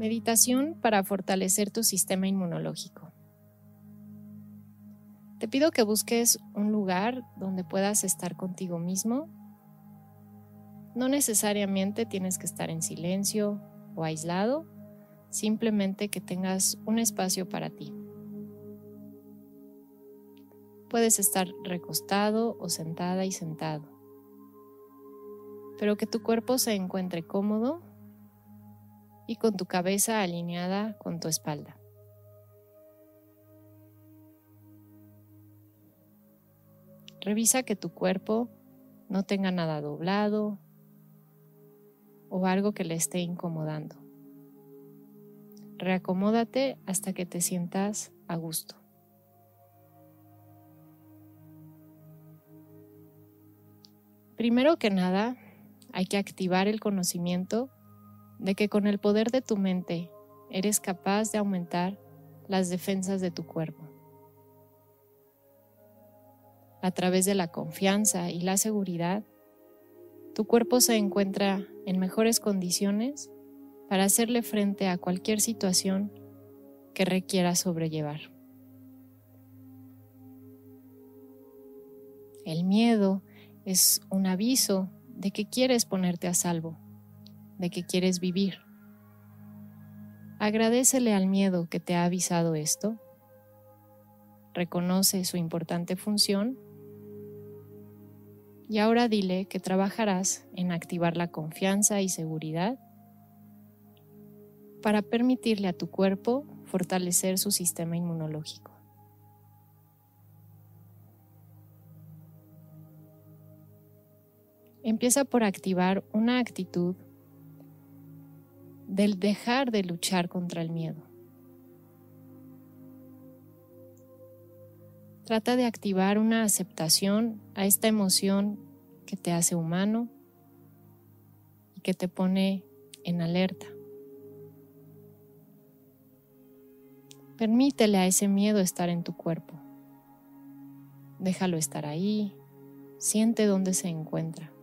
Meditación para fortalecer tu sistema inmunológico. Te pido que busques un lugar donde puedas estar contigo mismo. No necesariamente tienes que estar en silencio o aislado, simplemente que tengas un espacio para ti. Puedes estar recostado o sentada y sentado, pero que tu cuerpo se encuentre cómodo y con tu cabeza alineada con tu espalda. Revisa que tu cuerpo no tenga nada doblado o algo que le esté incomodando. Reacomódate hasta que te sientas a gusto. Primero que nada, hay que activar el conocimiento de que con el poder de tu mente eres capaz de aumentar las defensas de tu cuerpo. A través de la confianza y la seguridad, tu cuerpo se encuentra en mejores condiciones para hacerle frente a cualquier situación que requiera sobrellevar. El miedo es un aviso de que quieres ponerte a salvo, de que quieres vivir. Agradécele al miedo que te ha avisado esto. Reconoce su importante función y ahora dile que trabajarás en activar la confianza y seguridad para permitirle a tu cuerpo fortalecer su sistema inmunológico. Empieza por activar una actitud del dejar de luchar contra el miedo. Trata de activar una aceptación a esta emoción que te hace humano y que te pone en alerta. Permítele a ese miedo estar en tu cuerpo. Déjalo estar ahí, siente dónde se encuentra.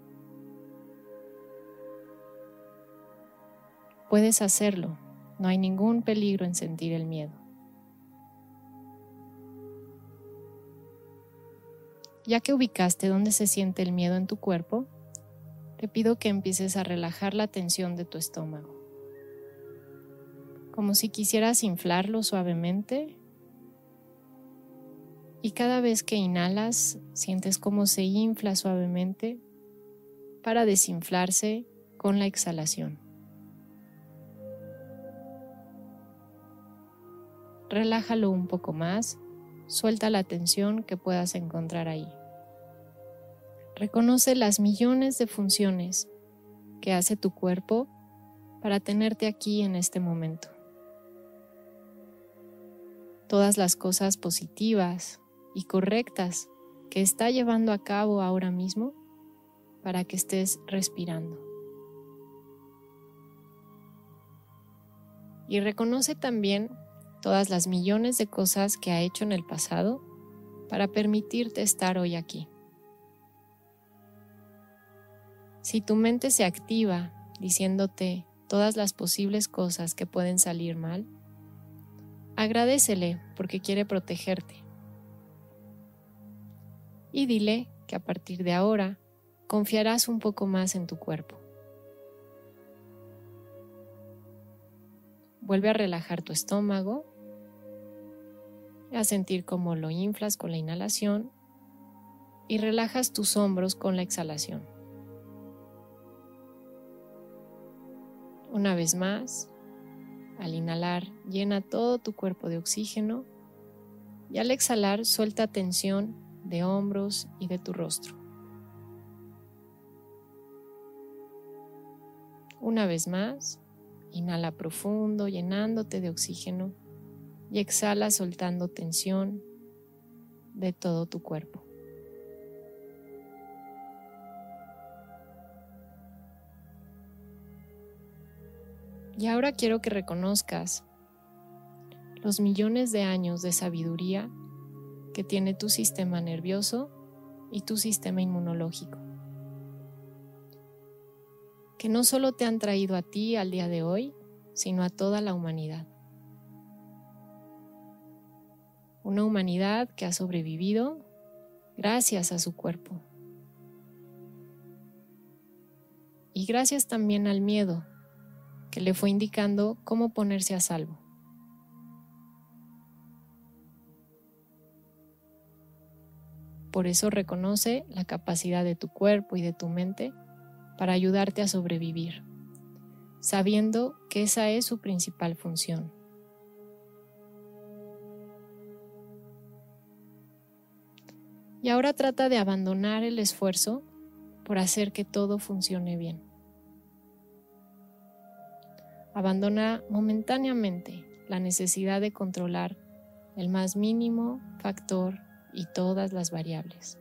Puedes hacerlo, no hay ningún peligro en sentir el miedo. Ya que ubicaste dónde se siente el miedo en tu cuerpo, te pido que empieces a relajar la tensión de tu estómago. Como si quisieras inflarlo suavemente, y cada vez que inhalas, sientes cómo se infla suavemente para desinflarse con la exhalación. Relájalo un poco más, suelta la tensión que puedas encontrar ahí. Reconoce las millones de funciones que hace tu cuerpo para tenerte aquí en este momento. Todas las cosas positivas y correctas que está llevando a cabo ahora mismo para que estés respirando. Y reconoce también todas las millones de cosas que ha hecho en el pasado para permitirte estar hoy aquí. Si tu mente se activa diciéndote todas las posibles cosas que pueden salir mal, agradécele porque quiere protegerte. Y dile que a partir de ahora confiarás un poco más en tu cuerpo. Vuelve a relajar tu estómago, a sentir cómo lo inflas con la inhalación y relajas tus hombros con la exhalación. Una vez más, al inhalar, llena todo tu cuerpo de oxígeno y al exhalar, suelta tensión de hombros y de tu rostro. Una vez más, inhala profundo, llenándote de oxígeno y exhala soltando tensión de todo tu cuerpo. Y ahora quiero que reconozcas los millones de años de sabiduría que tiene tu sistema nervioso y tu sistema inmunológico, que no solo te han traído a ti al día de hoy, sino a toda la humanidad. Una humanidad que ha sobrevivido gracias a su cuerpo. Y gracias también al miedo, que le fue indicando cómo ponerse a salvo. Por eso reconoce la capacidad de tu cuerpo y de tu mente para ayudarte a sobrevivir, sabiendo que esa es su principal función. Y ahora trata de abandonar el esfuerzo por hacer que todo funcione bien. Abandona momentáneamente la necesidad de controlar el más mínimo factor y todas las variables.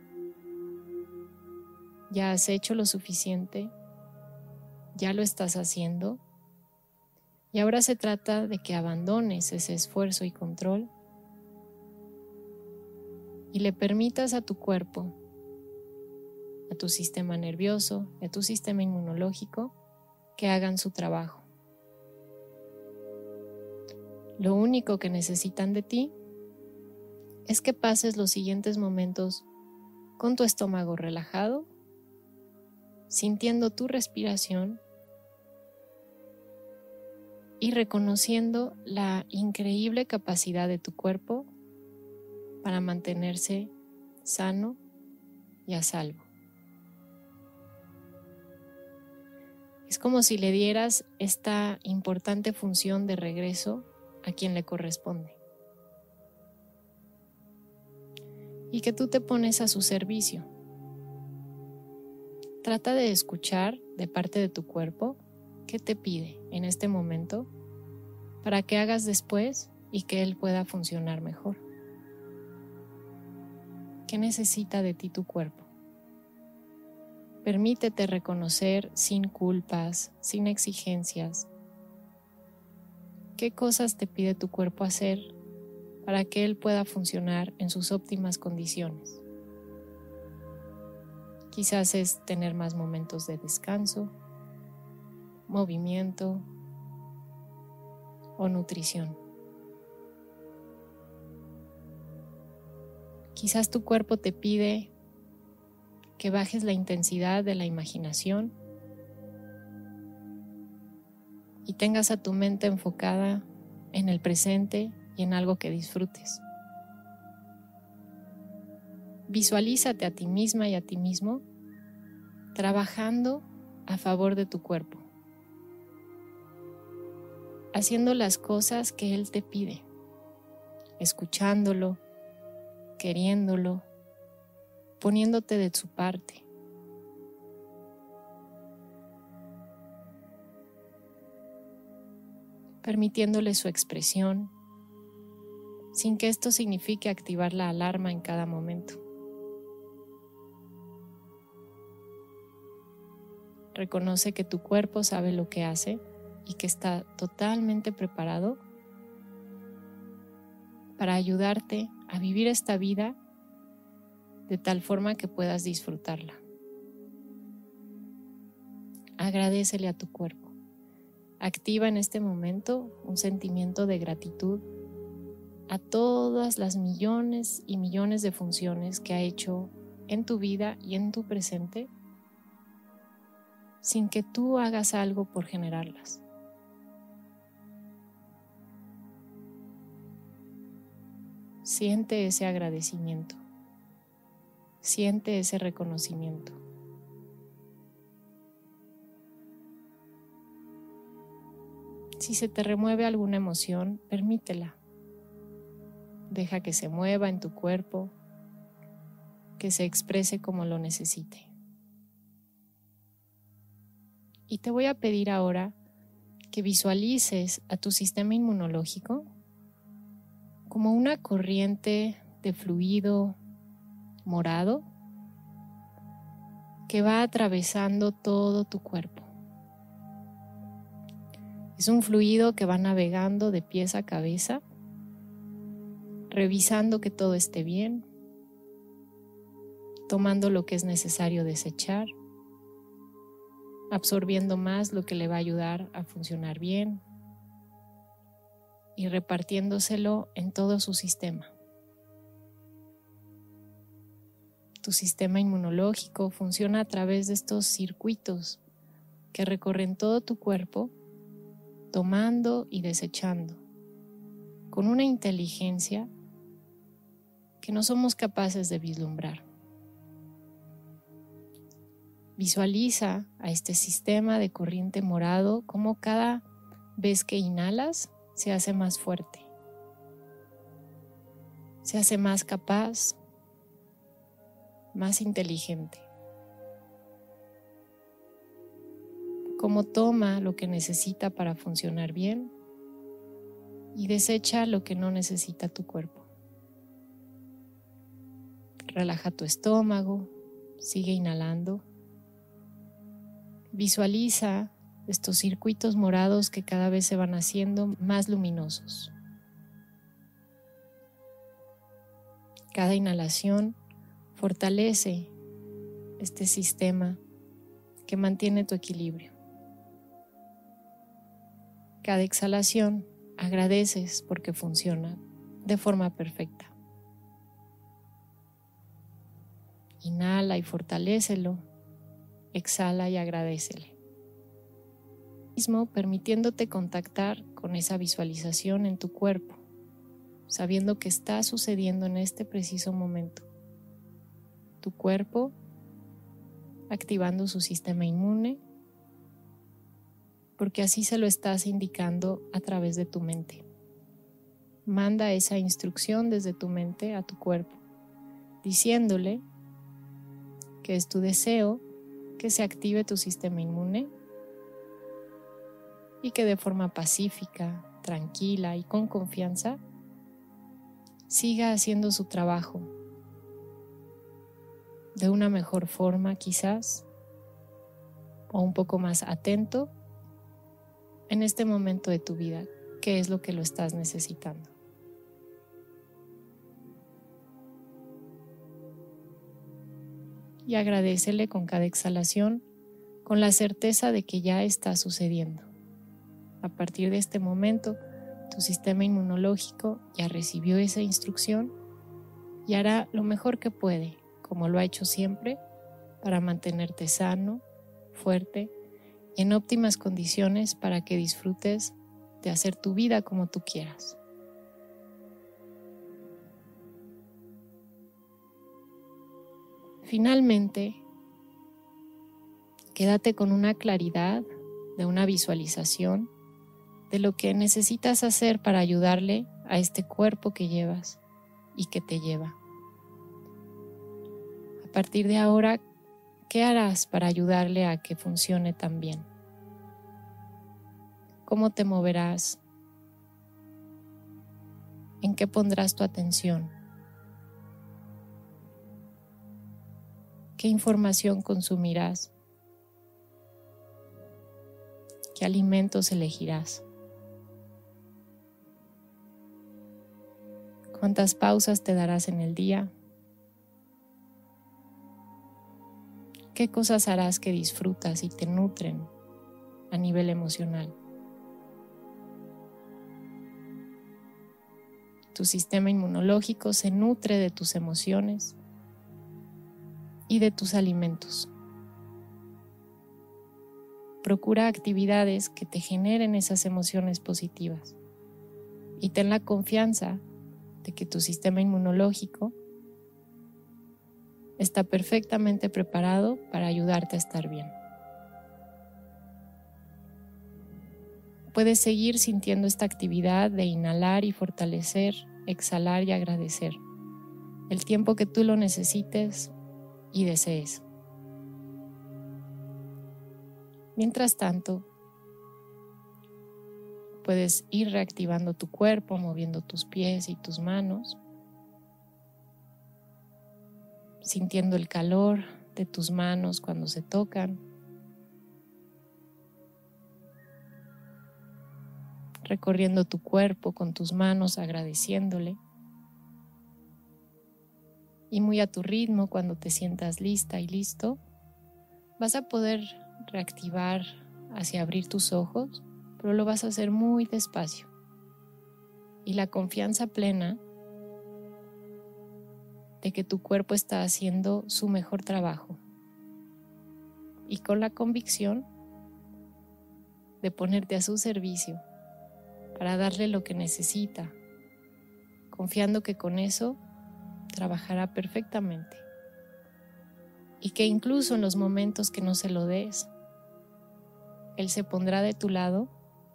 Ya has hecho lo suficiente, ya lo estás haciendo, y ahora se trata de que abandones ese esfuerzo y control y le permitas a tu cuerpo, a tu sistema nervioso y a tu sistema inmunológico que hagan su trabajo. Lo único que necesitan de ti es que pases los siguientes momentos con tu estómago relajado, sintiendo tu respiración y reconociendo la increíble capacidad de tu cuerpo para mantenerse sano y a salvo. Es como si le dieras esta importante función de regreso a quien le corresponde. Y que tú te pones a su servicio. Trata de escuchar de parte de tu cuerpo qué te pide en este momento para que hagas después y que él pueda funcionar mejor. ¿Qué necesita de ti tu cuerpo? Permítete reconocer sin culpas, sin exigencias, qué cosas te pide tu cuerpo hacer para que él pueda funcionar en sus óptimas condiciones. Quizás es tener más momentos de descanso, movimiento o nutrición. Quizás tu cuerpo te pide que bajes la intensidad de la imaginación y tengas a tu mente enfocada en el presente y en algo que disfrutes. Visualízate a ti misma y a ti mismo trabajando a favor de tu cuerpo, haciendo las cosas que él te pide, escuchándolo, queriéndolo, poniéndote de su parte. Permitiéndole su expresión, sin que esto signifique activar la alarma en cada momento. Reconoce que tu cuerpo sabe lo que hace y que está totalmente preparado para ayudarte a vivir esta vida de tal forma que puedas disfrutarla. Agradécele a tu cuerpo. Activa en este momento un sentimiento de gratitud a todas las millones y millones de funciones que ha hecho en tu vida y en tu presente sin que tú hagas algo por generarlas. Siente ese agradecimiento. Siente ese reconocimiento. Si se te remueve alguna emoción, permítela. Deja que se mueva en tu cuerpo, que se exprese como lo necesite. Y te voy a pedir ahora que visualices a tu sistema inmunológico como una corriente de fluido morado que va atravesando todo tu cuerpo. Es un fluido que va navegando de pies a cabeza, revisando que todo esté bien, tomando lo que es necesario desechar, absorbiendo más lo que le va a ayudar a funcionar bien y repartiéndoselo en todo su sistema. Tu sistema inmunológico funciona a través de estos circuitos que recorren todo tu cuerpo, tomando y desechando, con una inteligencia que no somos capaces de vislumbrar. Visualiza a este sistema de corriente morado como cada vez que inhalas se hace más fuerte, se hace más capaz, más inteligente. Como toma lo que necesita para funcionar bien y desecha lo que no necesita tu cuerpo. Relaja tu estómago, sigue inhalando. Visualiza estos circuitos morados que cada vez se van haciendo más luminosos. Cada inhalación fortalece este sistema que mantiene tu equilibrio. Cada exhalación agradeces porque funciona de forma perfecta. Inhala y fortalécelo. Exhala y agradécele. Mismo permitiéndote contactar con esa visualización en tu cuerpo, sabiendo que está sucediendo en este preciso momento. Tu cuerpo activando su sistema inmune, porque así se lo estás indicando a través de tu mente. Manda esa instrucción desde tu mente a tu cuerpo, diciéndole que es tu deseo que se active tu sistema inmune y que de forma pacífica, tranquila y con confianza siga haciendo su trabajo de una mejor forma quizás, o un poco más atento en este momento de tu vida, que es lo que lo estás necesitando. Y agradécele con cada exhalación, con la certeza de que ya está sucediendo. A partir de este momento, tu sistema inmunológico ya recibió esa instrucción y hará lo mejor que puede, como lo ha hecho siempre, para mantenerte sano, fuerte y en óptimas condiciones para que disfrutes de hacer tu vida como tú quieras. Finalmente, quédate con una claridad de una visualización de lo que necesitas hacer para ayudarle a este cuerpo que llevas y que te lleva. A partir de ahora, ¿qué harás para ayudarle a que funcione tan bien? ¿Cómo te moverás? ¿En qué pondrás tu atención? ¿Qué información consumirás? ¿Qué alimentos elegirás? ¿Cuántas pausas te darás en el día? ¿Qué cosas harás que disfrutas y te nutren a nivel emocional? Tu sistema inmunológico se nutre de tus emociones y de tus alimentos. Procura actividades que te generen esas emociones positivas y ten la confianza de que tu sistema inmunológico está perfectamente preparado para ayudarte a estar bien. Puedes seguir sintiendo esta actividad de inhalar y fortalecer, exhalar y agradecer, el tiempo que tú lo necesites y desees. Mientras tanto, puedes ir reactivando tu cuerpo, moviendo tus pies y tus manos, sintiendo el calor de tus manos cuando se tocan, recorriendo tu cuerpo con tus manos, agradeciéndole. Y muy a tu ritmo, cuando te sientas lista y listo, vas a poder reactivar hacia abrir tus ojos, pero lo vas a hacer muy despacio. Y la confianza plena de que tu cuerpo está haciendo su mejor trabajo. Y con la convicción de ponerte a su servicio para darle lo que necesita, confiando que con eso trabajará perfectamente. Y que incluso en los momentos que no se lo des, Él se pondrá de tu lado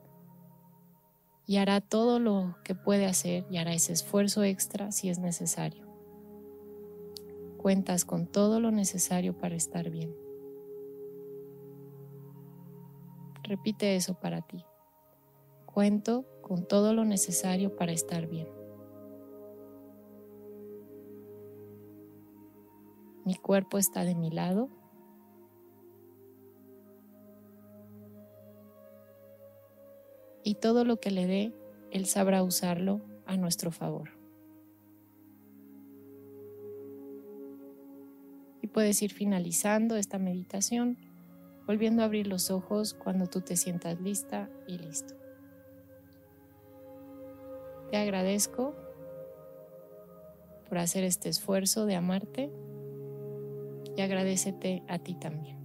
y hará todo lo que puede hacer y hará ese esfuerzo extra si es necesario. Cuentas con todo lo necesario para estar bien. Repite eso para ti. Cuento con todo lo necesario para estar bien. Mi cuerpo está de mi lado. Y todo lo que le dé, Él sabrá usarlo a nuestro favor. Y puedes ir finalizando esta meditación, volviendo a abrir los ojos cuando tú te sientas lista y listo. Te agradezco por hacer este esfuerzo de amarte y agradécete a ti también.